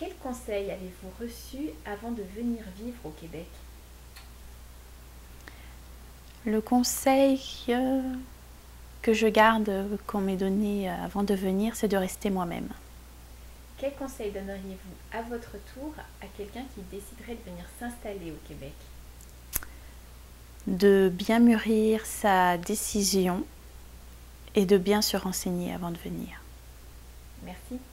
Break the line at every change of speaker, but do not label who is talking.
Quel conseil avez-vous reçu avant de venir vivre au Québec?
Le conseil que je garde, qu'on m'ait donné avant de venir, c'est de rester moi-même.
Quel conseil donneriez-vous à votre tour à quelqu'un qui déciderait de venir s'installer au Québec?
De bien mûrir sa décision et de bien se renseigner avant de venir.
Merci.